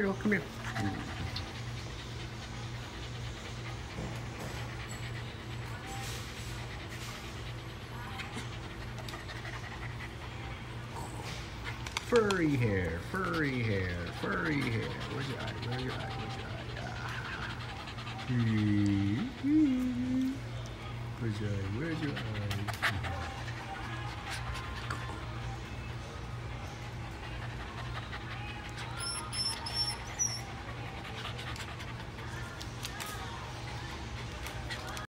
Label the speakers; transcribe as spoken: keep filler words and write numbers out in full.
Speaker 1: Title, come here. Furry hair, furry hair, furry hair. Where's your eye? Where's your eye? Where's your eye? Ah. Where's your eye? Where's your eye?